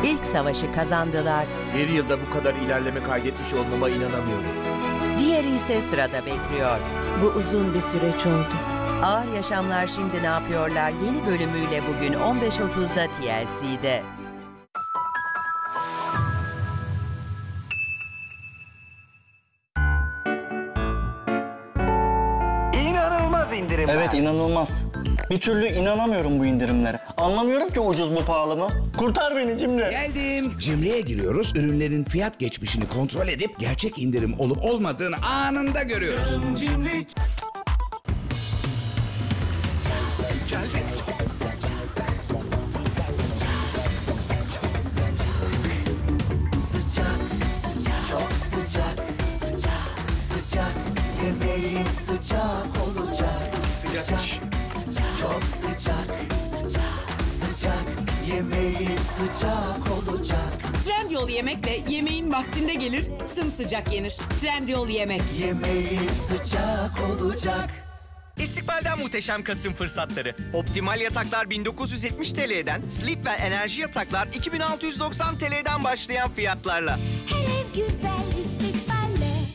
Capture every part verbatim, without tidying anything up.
İlk savaşı kazandılar. Bir yılda bu kadar ilerleme kaydetmiş olmama inanamıyorum. Diğeri ise sırada bekliyor. Bu uzun bir süreç oldu. Ağır Yaşamlar Şimdi Ne Yapıyorlar yeni bölümüyle bugün on beş otuzda T L C'de. İnanılmaz indirim. Evet, inanılmaz. Bir türlü inanamıyorum bu indirimlere. Anlamıyorum ki ucuz mu pahalı mı? Kurtar beni Cimri. Geldim. Cimri'ye giriyoruz. Ürünlerin fiyat geçmişini kontrol edip gerçek indirim olup olmadığını anında görüyoruz. Cimri. Geldi. Çok sıcak. Sıcak. Sıcak. Çok sıcak. Sıcak. Sıcak. Yemeğin sıcak olacak. Sıcak. Çok sıcak, sıcak, sıcak, yemeğin sıcak olacak. Trendyol Yemek'le yemeğin vaktinde gelir, sımsıcak yenir. Trendyol Yemek. Yemeğin sıcak olacak. İstikbal'den muhteşem Kasım fırsatları. Optimal yataklar bin dokuz yüz yetmiş T L'den, Sleep ve enerji yataklar iki bin altı yüz doksan T L'den başlayan fiyatlarla. Her ev güzel istikballe.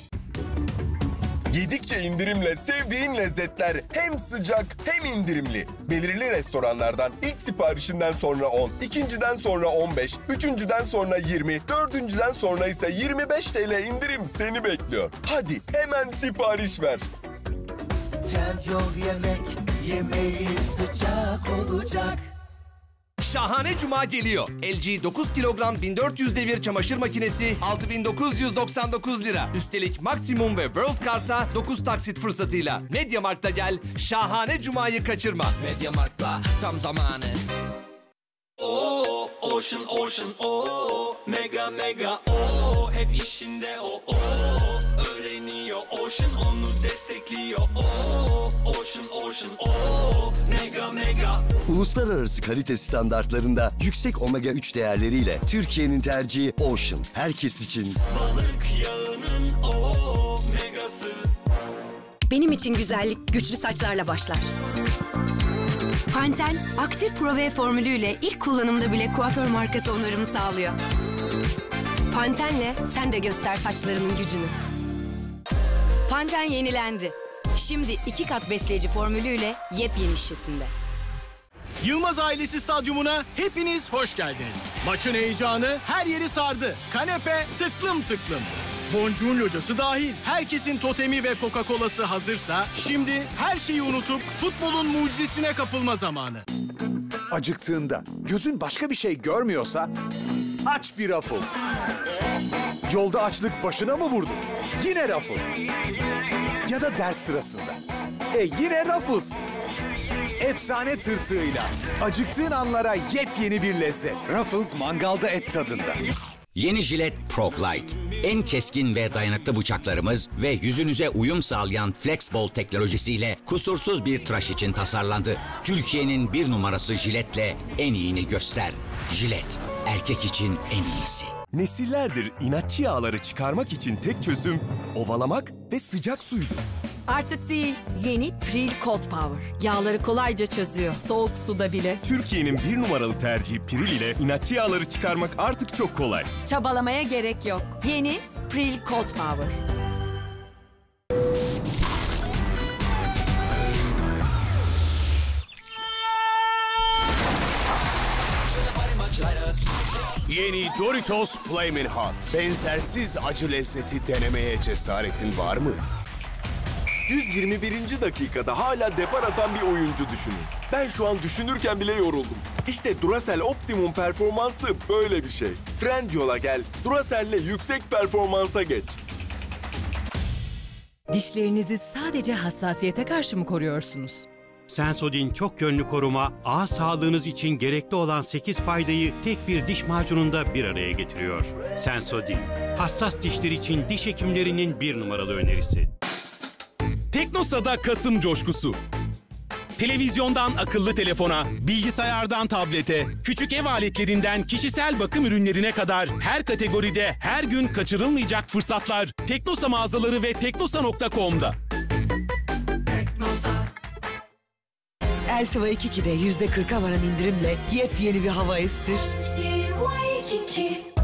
Yedikçe indirimle sevdiğin lezzetler hem sıcak hem indirimli. Belirli restoranlardan ilk siparişinden sonra on, ikinciden sonra on beş, üçüncüden sonra yirmi, dördüncüden sonra ise yirmi beş T L indirim seni bekliyor. Hadi hemen sipariş ver. Trendyol Yemek, yemeğin sıcak olacak. Şahane Cuma geliyor. L G dokuz kilogram bin dört yüz devir çamaşır makinesi altı bin dokuz yüz doksan dokuz lira. Üstelik maksimum ve World Kart'a dokuz taksit fırsatıyla. Mediamarkt'ta gel, şahane Cuma'yı kaçırma. Mediamarkt'la tam zamanı. Oh, Ocean Ocean oh, mega mega oh, hep işinde o oh, öğreniyor Ocean onu destekliyor oh, Ocean Ocean oh, mega mega. Uluslararası kalite standartlarında yüksek omega üç değerleriyle Türkiye'nin tercihi Ocean. Herkes için. Balık yağının oh, megası. Benim için güzellik güçlü saçlarla başlar. Panten, Aktif Pro V formülüyle ilk kullanımda bile kuaför markası onarımı sağlıyor. Panten'le sen de göster saçlarının gücünü. Panten yenilendi. Şimdi iki kat besleyici formülüyle yepyeni şişesinde. Yılmaz Ailesi Stadyumuna hepiniz hoş geldiniz. Maçın heyecanı her yeri sardı. Kanepe tıklım tıklım. Boncuğun locası dahil herkesin totemi ve Coca-Cola'sı hazırsa şimdi her şeyi unutup futbolun mucizesine kapılma zamanı. Acıktığında gözün başka bir şey görmüyorsa aç bir Ruffles. Yolda açlık başına mı vurdu? Yine Ruffles. Ya da ders sırasında. E yine Ruffles. Efsane tırtığıyla acıktığın anlara yepyeni bir lezzet. Ruffles mangalda et tadında. Yeni Gillette ProGlide. En keskin ve dayanıklı bıçaklarımız ve yüzünüze uyum sağlayan FlexBall teknolojisiyle kusursuz bir tıraş için tasarlandı. Türkiye'nin bir numarası Gillette'le en iyini göster. Gillette, erkek için en iyisi. Nesillerdir inatçı yağları çıkarmak için tek çözüm ovalamak ve sıcak suydu. Artık değil, yeni Pril Cold Power. Yağları kolayca çözüyor, soğuk suda bile. Türkiye'nin bir numaralı tercihi Pril ile inatçı yağları çıkarmak artık çok kolay. Çabalamaya gerek yok. Yeni Pril Cold Power. Yeni Doritos Flamin' Hot. Benzersiz acı lezzeti denemeye cesaretin var mı? yüz yirmi birinci dakikada hala depar atan bir oyuncu düşünün. Ben şu an düşünürken bile yoruldum. İşte Duracell Optimum performansı böyle bir şey. Trendyol'a gel, Duracell'le yüksek performansa geç. Dişlerinizi sadece hassasiyete karşı mı koruyorsunuz? Sensodyne çok yönlü koruma, ağız sağlığınız için gerekli olan sekiz faydayı tek bir diş macununda bir araya getiriyor. Sensodyne, hassas dişler için diş hekimlerinin bir numaralı önerisi. Teknosa'da Kasım coşkusu. Televizyondan akıllı telefona, bilgisayardan tablete, küçük ev aletlerinden kişisel bakım ürünlerine kadar her kategoride her gün kaçırılmayacak fırsatlar Teknosa mağazaları ve teknosa nokta com'da. Elsiva iki iki'de yüzde kırk'a varan indirimle yepyeni bir hava estir. iki.